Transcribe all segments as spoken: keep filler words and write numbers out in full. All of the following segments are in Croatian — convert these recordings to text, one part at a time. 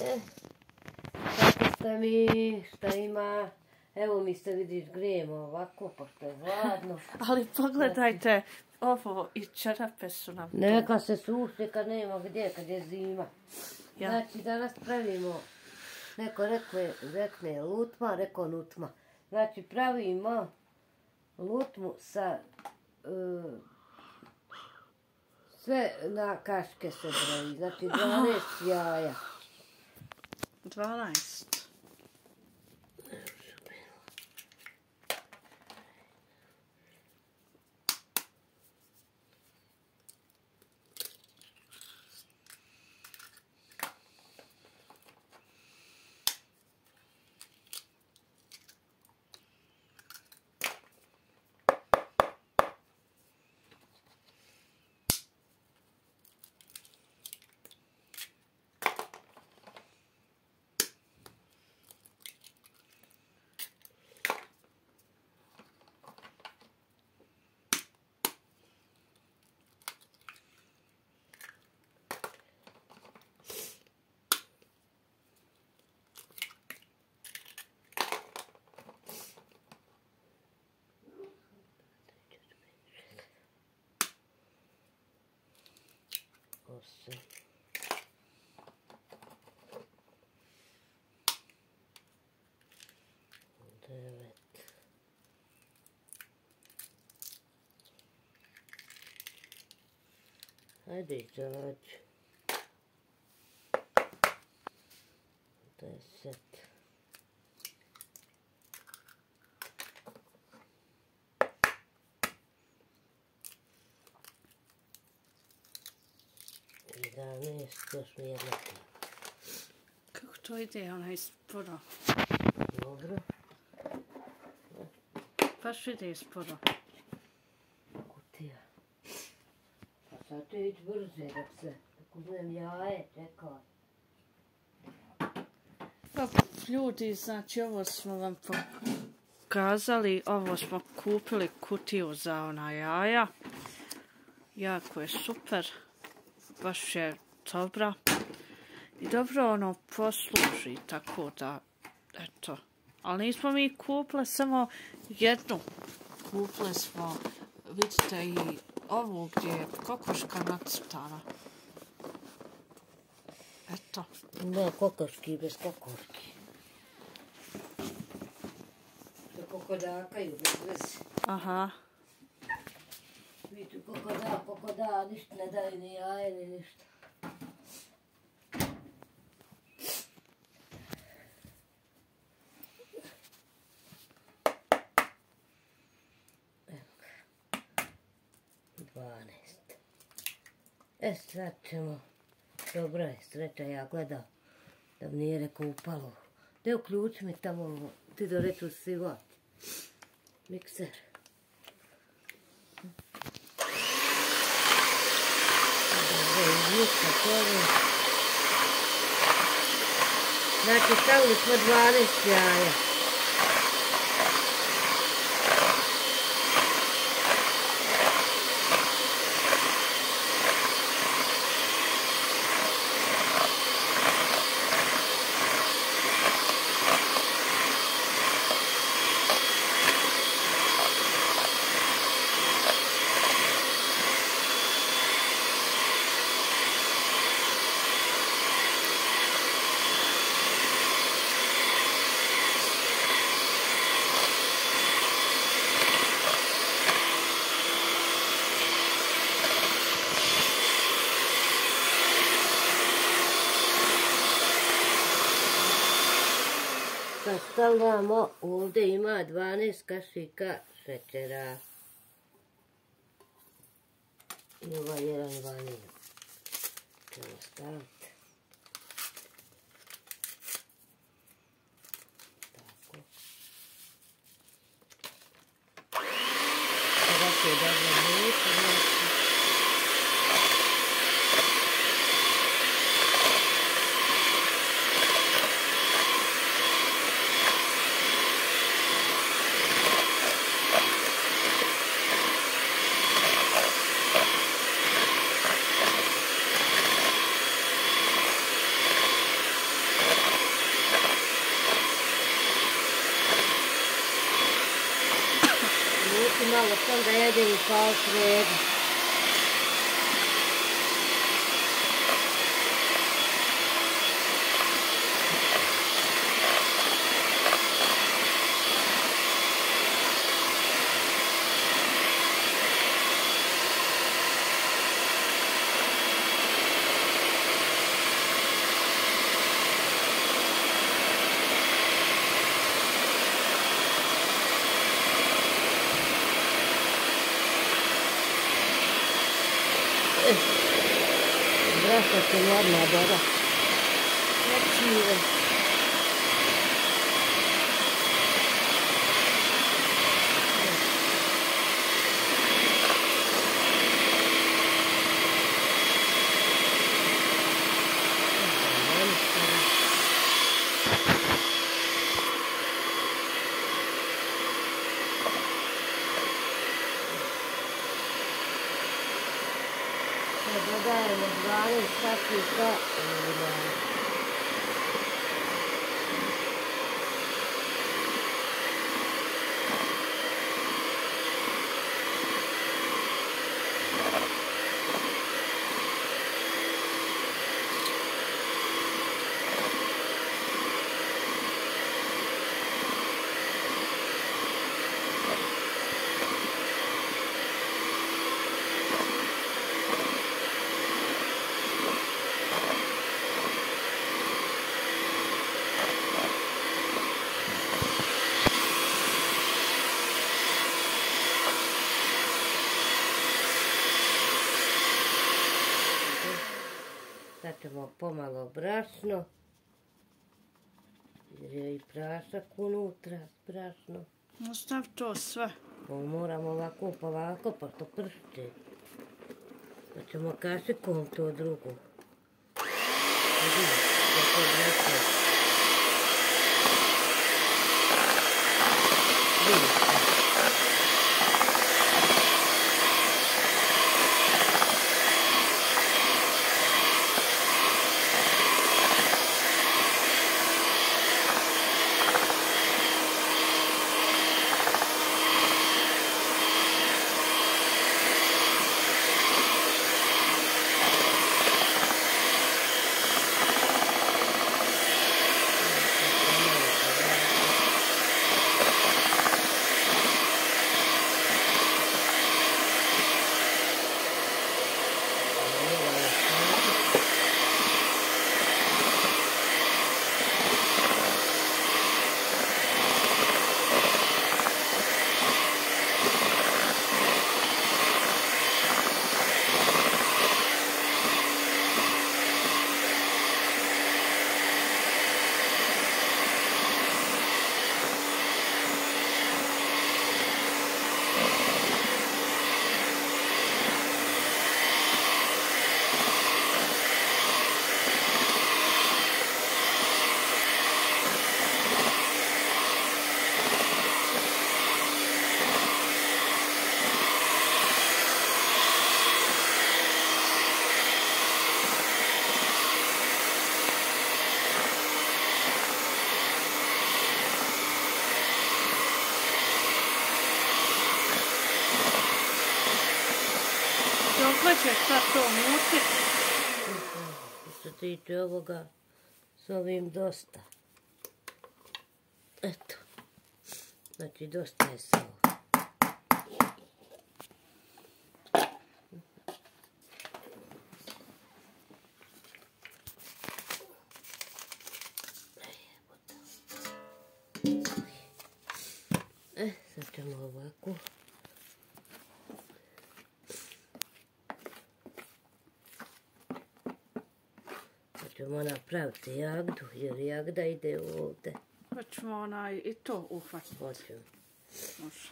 E, kako ste mi, šta ima? Evo mi se vidiš, grijemo ovako, pošto je hladno. Ali pogledajte, ovo i čarape su nam... Neka se suše kad nema gdje, kad je zima. Ja. Znači, danas pravimo, neko rekne, rekne lutma, reko nutma. Znači, pravimo lutmu sa, uh, sve na kaške se broji. Znači, dvanaest jaja. dvanaest. Osam. Devet. Hajde izađi. Deset. jedanaest, još mi jedna. Kako to ide, onaj sporo? Dobro. Baš ide sporo. Kutija. A sad ću ići brže dok se, dok uzmem jaje, čekaj. Pa ljudi, znači ovo smo vam pokazali, ovo smo kupili kutiju za ona jaja. Jako je super. Baš je dobra i dobro ono posluži, tako da, eto. Ali nismo mi kupili samo jednu. Kupili smo, vidite, i ovu gdje je kokoška nacrtana. Eto. Da, kokoški bez kokoški. Da kokodakaju bez veze. Aha. Vidu kako da, kako da, ništa ne daju ni jaje, ni ništa. Evo ga. dvanaest. E sad ćemo, dobro je, sreća, ja gledam da mi nije rekao upalo. Daj uključi mi tamo, ti do reću sivati. Mikser. Znači, stavili smo dvanaest jaja. Sad stavljamo, ovdje ima dvanaest kašika šećera. I ovaj jedan vanilj. Ćemo staviti. Tako. Sada se dobro miješi. i malo sam da jedem i kao sredu. Brašno se mi odmah doda. Znači, dodajemo dvanaest staklica ulja. Sad ćemo pomalo brašno, jer je i prašak unutra s brašnom. Ostav to sve. Moramo ovako polako, pa to pršće. Pa ćemo kašikom to drugo. Vidimo, kako brašno. Vidite. Dokle ćeš sad to mučit? Što se tiče ovoga, s ovim dosta. Eto. Znači, dosta je sa ovo. E, sad ćemo ovako. Ćemo napraviti jagdu, jer jagda ide ovdje. Pa ćemo onaj i to uhvatiti. Hoćemo. Može.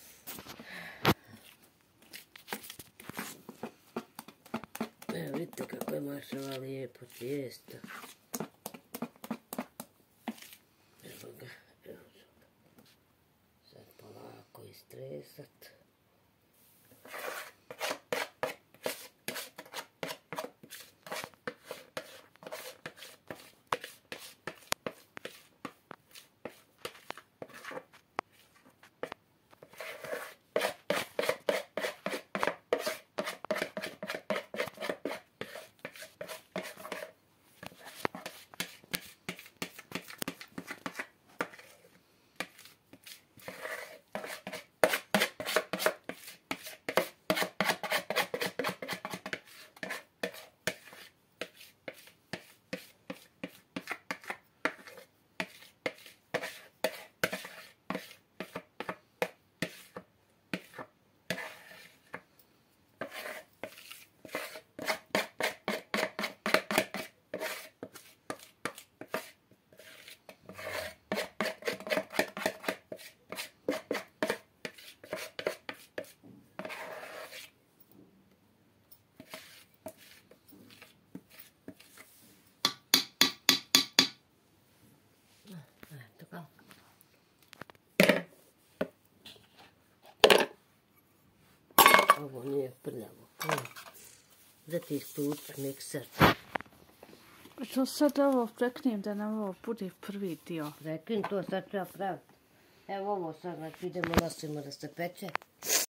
Evo vidite kako je mašala lijepo tijesto. Evo ga, evo ga. Sad polako istresat. Ovo nije prljavo. Da ti isključi mikser. Što sad ovo preknem da nam ovo bude prvi dio? Prekin to, sad treba praviti. Evo ovo sad, znači idemo nosimo da se peče.